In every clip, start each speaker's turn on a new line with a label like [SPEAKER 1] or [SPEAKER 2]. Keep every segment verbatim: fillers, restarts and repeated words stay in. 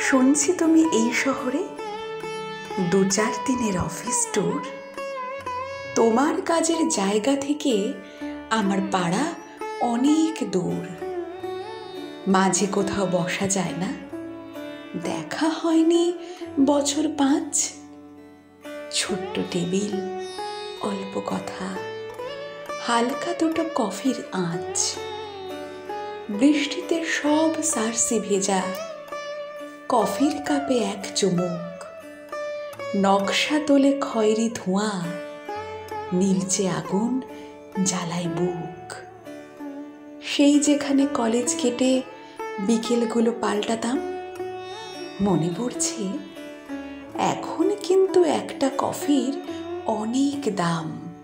[SPEAKER 1] শুনছি তুমি এই শহরে দু চার দিনের অফিস ট্যুর। তোমার কাজের জায়গা থেকে আমার পাড়া অনেক দূর। মাঝে কোথাও বসা যায় না, দেখা হয়নি বছর পাঁচ। ছোট্ট টেবিল, অল্প কথা, হালকা দুটো কফির আঁচ। বৃষ্টিতে সব সার্সি ভেজা, কফির কাপে এক চুমুক। নকশা তোলে খয়েরি ধোঁয়া, নীলচে আগুন জ্বালায় বুক। সেই যেখানে কলেজ কেটে বিকেলগুলো পাল্টাতাম, মনে পড়ছে এখন কিন্তু একটা কফির অনেক দাম।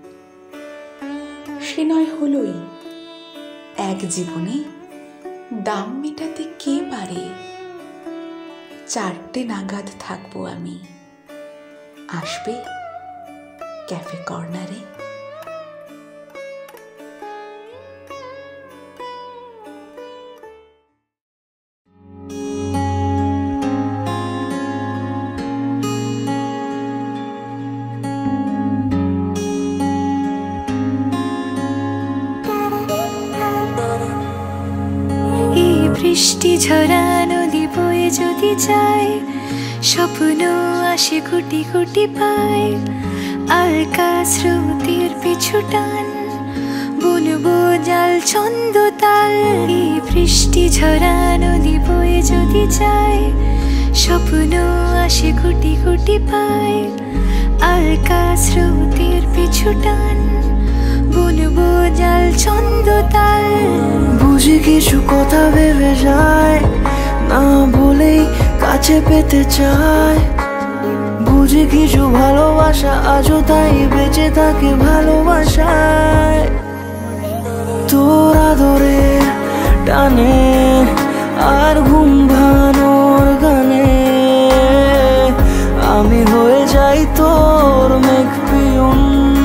[SPEAKER 1] সে নয় হলোই, এক জীবনে দাম মেটাতে কে পারে। চারটে নাগাদ থাকবো আমি, আসবে ক্যাফে কর্নারে।
[SPEAKER 2] বৃষ্টি ঝরা নদী বয়ে যদি যায়, স্বপ্ন আসে কোটি কোটি পায়। আলকা স্রোতের পিছু টান, বুনবো জাল ছন্দ তাল। এই বৃষ্টি ঝরা নদী বয়ে যদি যায়, স্বপ্ন আসে কোটি কোটি পায়। আলকা স্রোতের পিছু টান, বুনবো জাল ছন্দ তাল।
[SPEAKER 3] বুঝি কিছু কথা ভেবে যায়, না বলেই কাছে পেতে চায়। বুঝি কিছু ভালোবাসা আজও তাই বেঁচে থাকে ভালোবাসায়। তোর আদরের টানে আর ঘুম ভাঙানোর গানে আমি হয়ে যাই তোর মেঘ পিয়ন।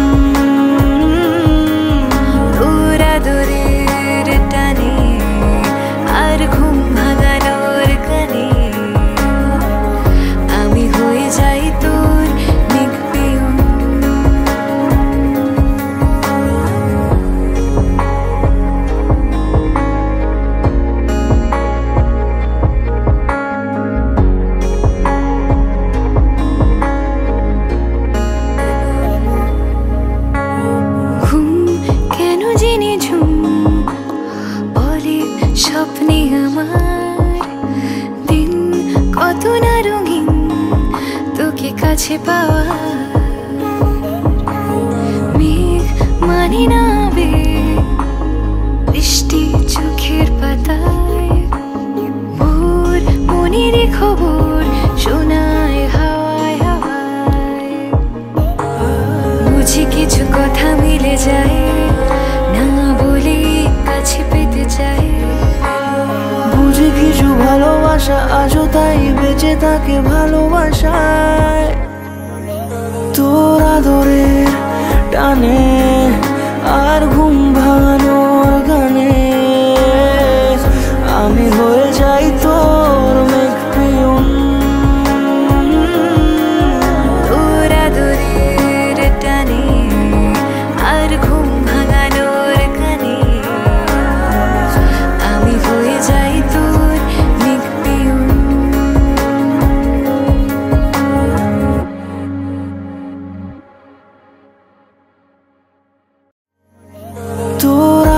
[SPEAKER 2] স্বপ্নে আমার দিন কত না রঙিন, তোকে কাছে পাওয়া। মেঘ মানে না আবেগ, বৃষ্টি চোখের পাতায়। ভোর মনের খবর শোনায় হাওয়ায় হাওয়ায়। বুঝি কিছু কথা মিলে যায়, না বলে কাছে পেতে চাই।
[SPEAKER 3] বুঝি কিছু ভালোবাসা আজও তাই বেঁচে থাকে ভালোবাসায়। তোর আদরের টানে আর ঘুম ভাঙানোর গানে আমি হয়ে যাই তোর মেঘ পিয়ন।
[SPEAKER 2] তোর আদরের টানে আর ঘুম ভাঙানোর গানে আমি হয়ে যাই তোর মেঘ পিয়ন।
[SPEAKER 3] তোর